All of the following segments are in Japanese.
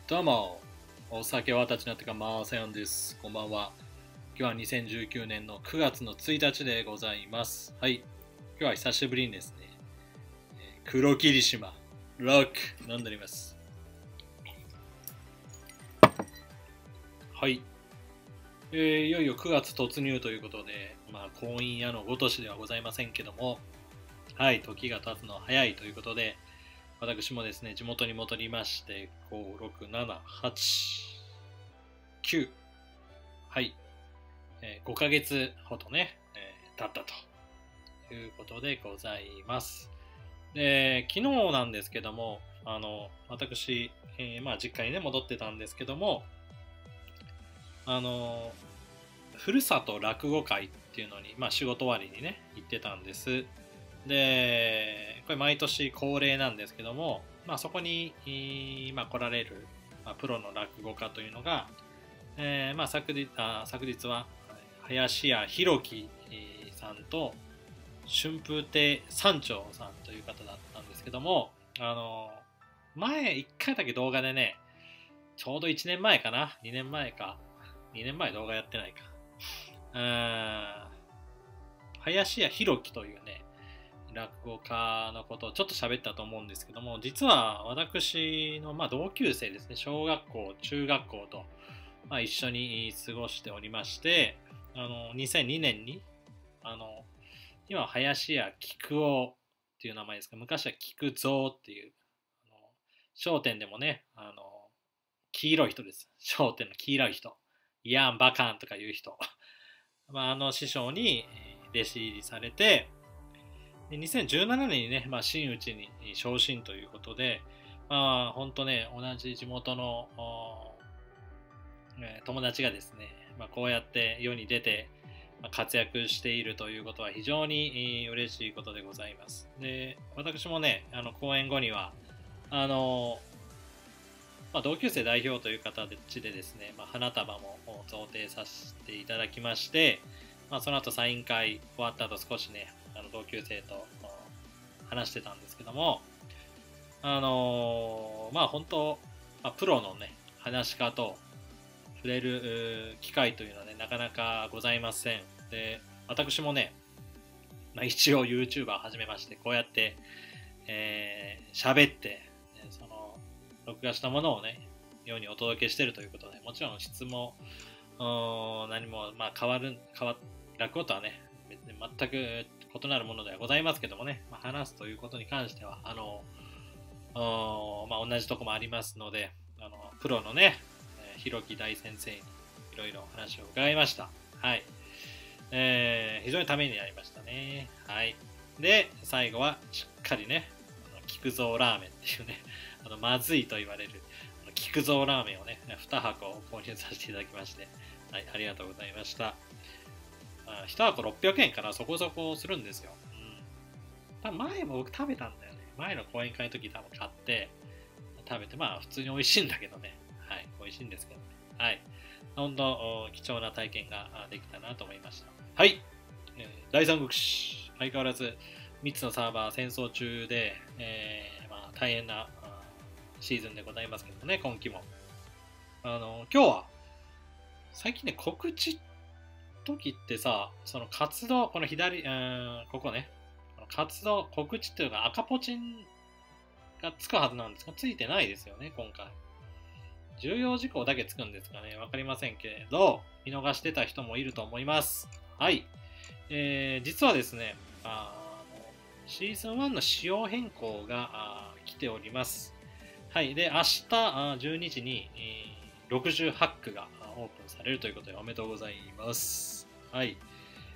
どうも、お酒は立ちなってかマーセヨンです。こんばんは。今日は2019年の9月の1日でございます。はい。今日は久しぶりにですね、黒霧島、ロック、飲んでおります。はい。いよいよ9月突入ということで、婚姻屋のごとしではございませんけども、はい、時が経つのは早いということで、私もですね、地元に戻りまして、5、6、7、8、9、はい、5ヶ月ほどね、経ったということでございます。で、昨日なんですけども、私、実家にね、戻ってたんですけども、あの、ふるさと落語会っていうのに、仕事終わりにね、行ってたんです。で、これ毎年恒例なんですけども、そこに、来られる、プロの落語家というのが、昨日は林家弘樹さんと春風亭三長さんという方だったんですけども、前1回だけ動画でね、ちょうど1年前かな、2年前か、2年前動画やってないか。林家弘樹というね、落語家のことをちょっと喋ったと思うんですけども、実は私の同級生ですね、小学校、中学校と、一緒に過ごしておりまして、2002年に、今は林家木久扇っていう名前ですが、昔は菊蔵っていう、商店でもね、黄色い人です。商店の黄色い人。イヤンバカンとかいう人。師匠に弟子入りされて、で2017年にね、真打ちに昇進ということで、本当ね、同じ地元の友達がですね、こうやって世に出て活躍しているということは非常に嬉しいことでございます。で、私もね、講演後には、同級生代表という形でですね、花束も贈呈させていただきまして、その後サイン会終わった後少しね、同級生と話してたんですけども、本当、プロのね、話し家と触れる機会というのはね、なかなかございません。で、私もね、一応 YouTuber 始めまして、こうやって、喋って、その、録画したものをね、世にお届けしているということで、もちろん質も、何も、落語とはね、別に全く異なるものではございますけどもね、話すということに関しては、同じとこもありますので、プロのね、弘樹大先生にいろいろ話を伺いました。はい。非常にためになりましたね。はい。で、最後はしっかりね、菊蔵ラーメンっていうね、まずいと言われる菊蔵ラーメンをね、2箱購入させていただきまして、はい、ありがとうございました。1箱600円からそこそこするんですよ。多分前も僕食べたんだよね。前の講演会の時多分買って食べて、普通に美味しいんだけどね。はい、美味しいんですけどね。はい。本当、貴重な体験ができたなと思いました。はい。第三国志。相変わらず3つのサーバー戦争中で、大変なシーズンでございますけどね、今期も。今日は、最近ね、告知時ってさ、その活動、この左、ここね、活動、告知っていうか赤ポチンがつくはずなんですが、ついてないですよね、今回。重要事項だけつくんですかね、わかりませんけれど、見逃してた人もいると思います。はい。実はですね、シーズン1の仕様変更が来ております。はい。で、明日12時に、68区がオープンされるということでおめでとうございます。はい。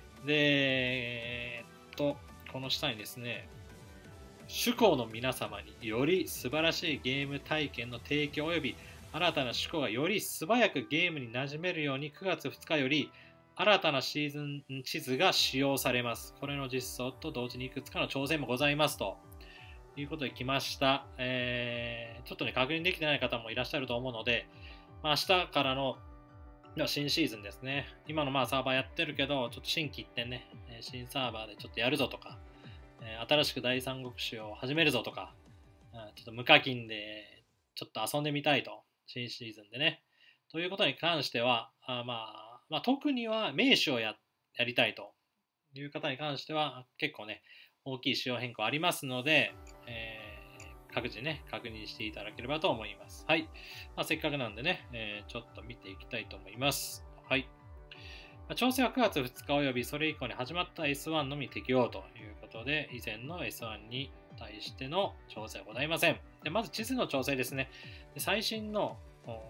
で、この下にですね、趣向の皆様により素晴らしいゲーム体験の提供及び新たな趣向がより素早くゲームに馴染めるように9月2日より新たなシーズン地図が使用されます。これの実装と同時にいくつかの挑戦もございますということで来ました。ちょっとね、確認できてない方もいらっしゃると思うので、明日からの新シーズンですね。今のサーバーやってるけど、ちょっと新規一点ね、新サーバーでちょっとやるぞとか、新しく第三国志を始めるぞとか、ちょっと無課金でちょっと遊んでみたいと新シーズンでね。ということに関しては、特には名手をやりたいという方に関しては、結構ね、大きい仕様変更ありますので、各自ね、確認していただければと思います。はい。せっかくなんでね、ちょっと見ていきたいと思います。はい。調整は9月2日およびそれ以降に始まった S1 のみ適用ということで、以前の S1 に対しての調整はございません。でまず地図の調整ですね。最新の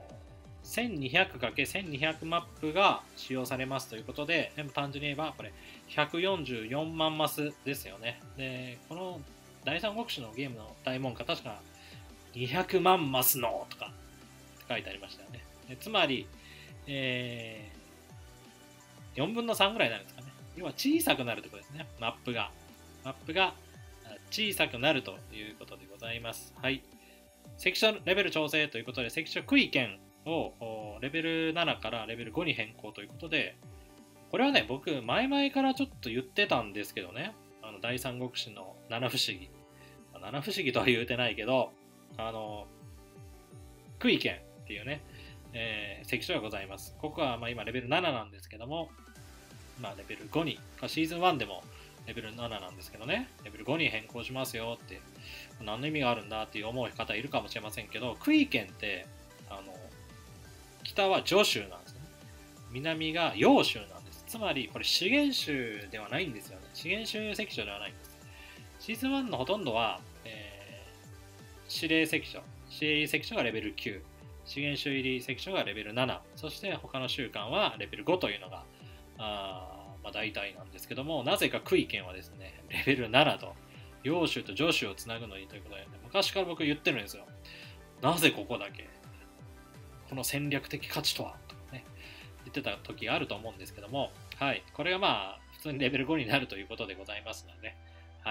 1200×1200 マップが使用されますということで、単純に言えばこれ144万マスですよね。で、この第三国志のゲームの大門下、確か200万マスのとかって書いてありましたよね。つまり、4分の3ぐらいになるんですかね。要は小さくなるということですね。マップが小さくなるということでございます。はい。関所レベル調整ということで、関所区位圏をレベル7からレベル5に変更ということで、これはね、僕、前々からちょっと言ってたんですけどね、第三国志の七不思議。七不思議とは言うてないけど、区位圏っていうね、関所がございます。ここは今レベル7なんですけども、レベル5に、シーズン1でもレベル7なんですけどね、レベル5に変更しますよって、何の意味があるんだっていう思う方いるかもしれませんけど、区位圏って、北は徐州なんですね。南が揚州なんです。つまり、これ資源州ではないんですよね。資源州関所ではないんです。シーズン1のほとんどは、指令関所。指令入り関所がレベル9。資源州入り関所がレベル7。そして他の州間はレベル5というのが、大体なんですけども、なぜか区位圏はですね、レベル7と、揚州と徐州をつなぐのにということで、昔から僕言ってるんですよ。なぜここだけこの戦略的価値とはとかね、言ってた時があると思うんですけども、はい。これが普通にレベル5になるということでございますので、はい。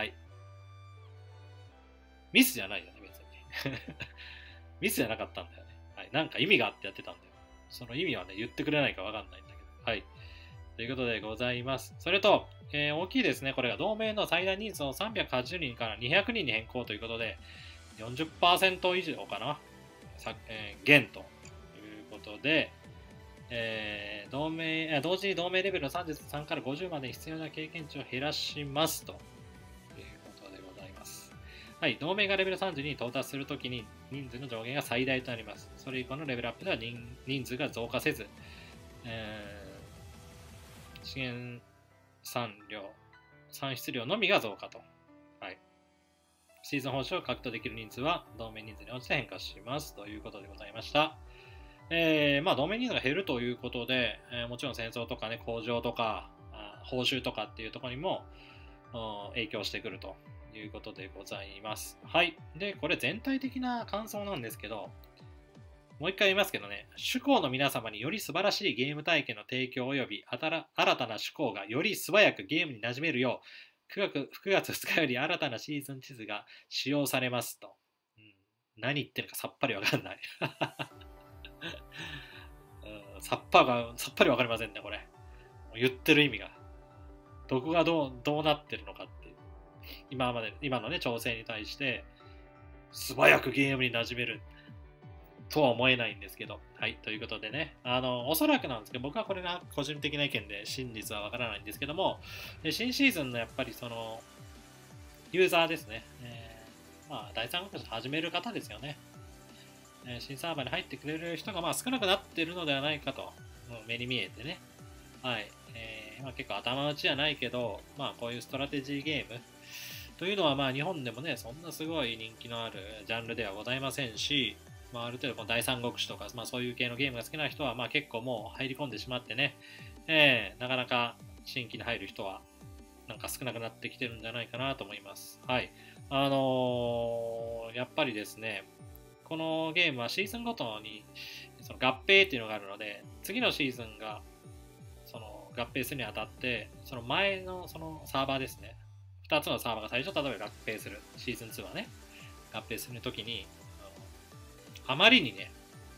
ミスじゃないよね、別に。ミスじゃなかったんだよね。はい。なんか意味があってやってたんだよ。その意味はね、言ってくれないかわかんないんだけど。はい。ということでございます。それと、大きいですね。これが同盟の最大人数を380人から200人に変更ということで、40% 以上かな、減ということで、同時に同盟レベルの33から50までに必要な経験値を減らしますということでございます。はい、同盟がレベル30に到達するときに人数の上限が最大となります。それ以降のレベルアップでは人数が増加せず、資源産出量のみが増加と。はい。シーズン報酬を獲得できる人数は同盟人数に応じて変化しますということでございました。同盟人数が減るということで、もちろん戦争とかね、工場とか、報酬とかっていうところにも影響してくるということでございます。はい。で、これ全体的な感想なんですけど、もう一回言いますけどね、趣向の皆様により素晴らしいゲーム体験の提供及び新たな趣向がより素早くゲームに馴染めるよう、9月2日より新たなシーズン地図が使用されますと。何言ってるかさっぱりわかんない。さっぱりわかりませんね、これ。言ってる意味が。どこがどうなってるのかっていう。今のね、調整に対して、素早くゲームに馴染めるとは思えないんですけど。はい、ということでね。おそらくなんですけど、僕はこれが個人的な意見で真実はわからないんですけども、新シーズンのやっぱりその、ユーザーですね。第三国志始める方ですよね。新サーバーに入ってくれる人が少なくなっているのではないかと、目に見えてね。はい。結構頭打ちじゃないけど、こういうストラテジーゲームというのは日本でもね、そんなすごい人気のあるジャンルではございませんし、ある程度この第三国志とか、そういう系のゲームが好きな人は結構もう入り込んでしまってね、なかなか新規に入る人はなんか少なくなってきてるんじゃないかなと思います。はい。やっぱりですね、このゲームはシーズンごとにその合併っていうのがあるので、次のシーズンがその合併するにあたって、その前のそのサーバーですね、2つのサーバーが最初、例えば合併する、シーズン2はね、合併するときに、あまりにね、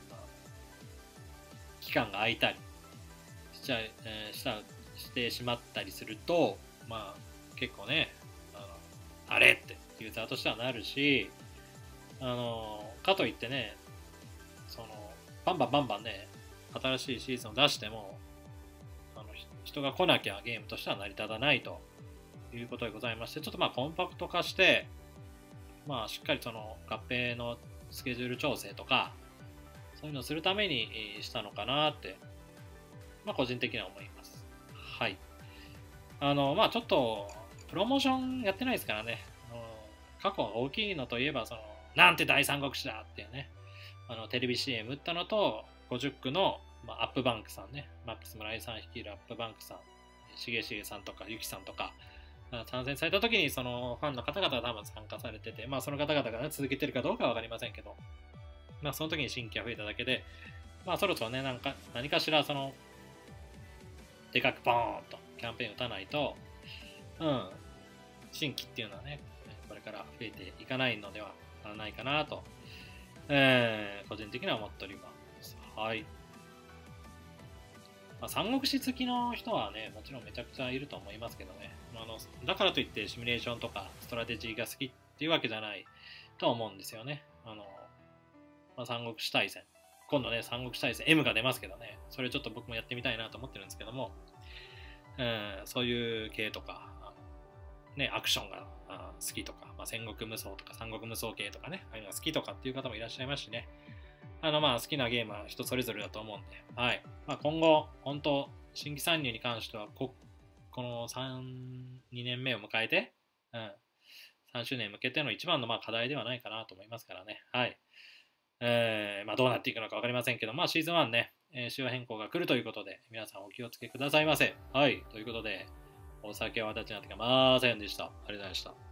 期間が空いたりしてしまったりすると、結構ね、あれってユーザーとしてはなるし、かといってね、そのバンバンバンバンね、新しいシーズンを出しても、人が来なきゃゲームとしては成り立たないということでございまして、ちょっとコンパクト化して、しっかりその合併のスケジュール調整とか、そういうのをするためにしたのかなって、個人的には思います。はい。ちょっと、プロモーションやってないですからね。過去大きいのといえば、なんて大三国志だっていうね、テレビ CM 打ったのと、50区の、アップバンクさんね、マックス村井さん率いるアップバンクさん、しげしげさんとか、ゆきさんとか、参戦された時に、そのファンの方々が多分参加されてて、その方々が、ね、続けてるかどうかは分かりませんけど、その時に新規が増えただけで、そろそろね、何かしら、でかくポーンとキャンペーン打たないと、新規っていうのはね、これから増えていかないのではないかなと、個人的には思っております。はい。三国志好きの人はね、もちろんめちゃくちゃいると思いますけどね。だからといってシミュレーションとかストラテジーが好きっていうわけじゃないと思うんですよね。三国志大戦。今度ね、三国志大戦 M が出ますけどね、それちょっと僕もやってみたいなと思ってるんですけども、そういう系とか、ね、アクションが好きとか、戦国無双とか三国無双系とかね、ああいうのが好きとかっていう方もいらっしゃいますしね。好きなゲームは人それぞれだと思うんで、はい。今後、本当、新規参入に関してはこの2年目を迎えて、3周年に向けての一番の課題ではないかなと思いますからね。はい。どうなっていくのか分かりませんけど、シーズン1ね、仕様変更が来るということで、皆さんお気をつけくださいませ。はい。ということで、お酒は私になってきませんでした。ありがとうございました。